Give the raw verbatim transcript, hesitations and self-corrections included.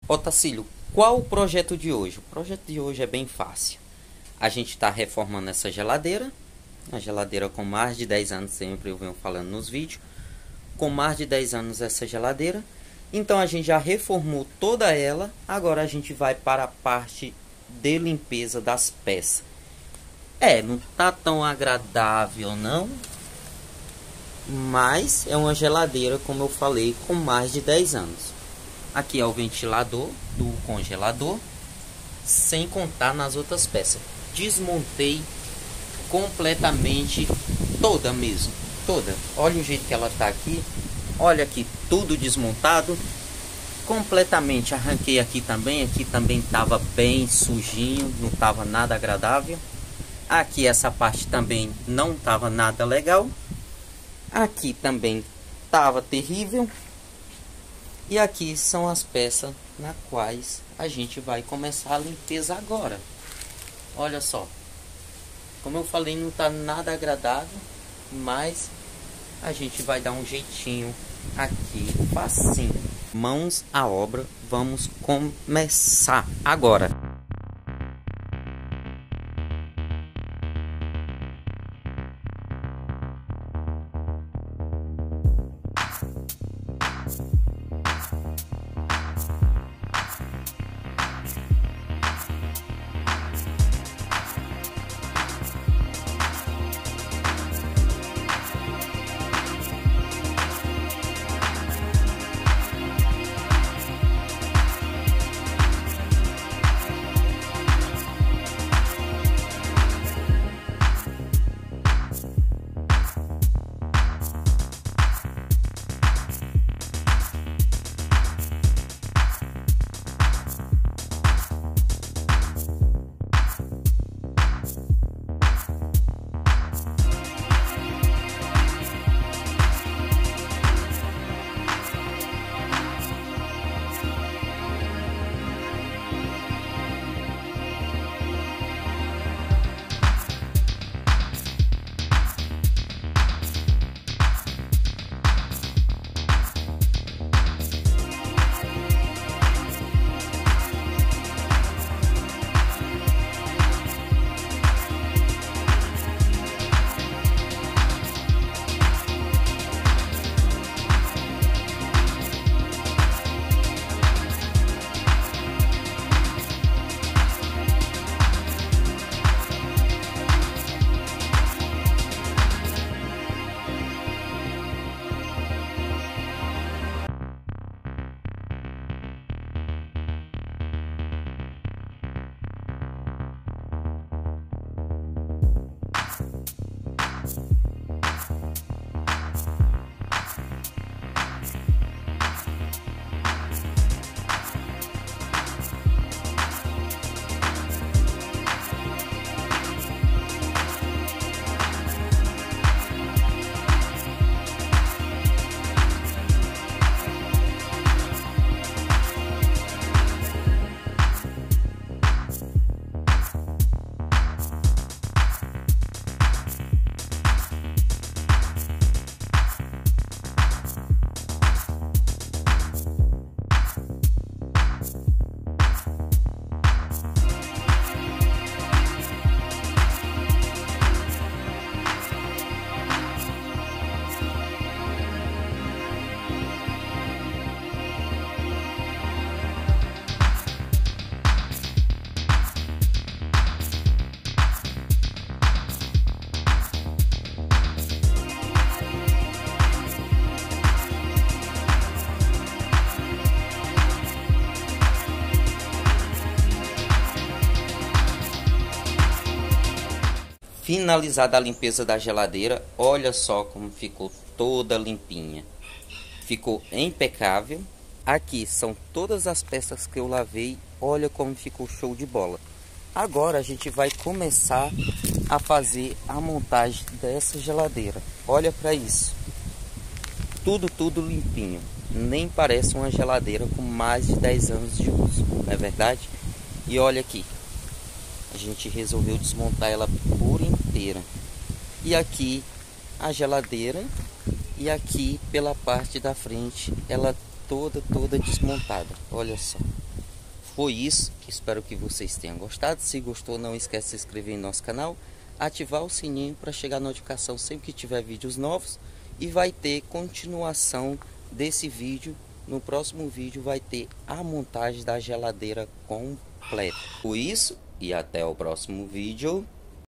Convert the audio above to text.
Otacílio, qual o projeto de hoje? O projeto de hoje é bem fácil. A gente está reformando essa geladeira. A geladeira com mais de dez anos, sempre eu venho falando nos vídeos. Com mais de dez anos essa geladeira. Então a gente já reformou toda ela. Agora a gente vai para a parte de limpeza das peças. É, não tá tão agradável não. Mas é uma geladeira, como eu falei, com mais de dez anos. Aqui é o ventilador do congelador, sem contar nas outras peças. Desmontei completamente toda mesmo, toda. Olha o jeito que ela tá aqui. Olha aqui, tudo desmontado. Completamente arranquei aqui também. Aqui também tava bem sujinho, não tava nada agradável. Aqui essa parte também não tava nada legal. Aqui também tava terrível. E aqui são as peças na quais a gente vai começar a limpeza agora. Olha só. Como eu falei, não tá nada agradável, mas a gente vai dar um jeitinho aqui, facinho. Mãos à obra, vamos começar agora. Finalizada a limpeza da geladeira, olha só como ficou toda limpinha. Ficou impecável. Aqui são todas as peças que eu lavei. Olha como ficou show de bola. Agora a gente vai começar a fazer a montagem dessa geladeira. Olha para isso. Tudo, tudo limpinho. Nem parece uma geladeira com mais de dez anos de uso, não é verdade? E olha aqui. A gente resolveu desmontar ela por inteira. E aqui a geladeira. E aqui pela parte da frente ela toda, toda desmontada. Olha só. Foi isso, espero que vocês tenham gostado. Se gostou, não esquece de se inscrever em nosso canal, ativar o sininho para chegar a notificação sempre que tiver vídeos novos, e vai ter continuação desse vídeo. No próximo vídeo vai ter a montagem da geladeira completa. Por isso, e até o próximo vídeo.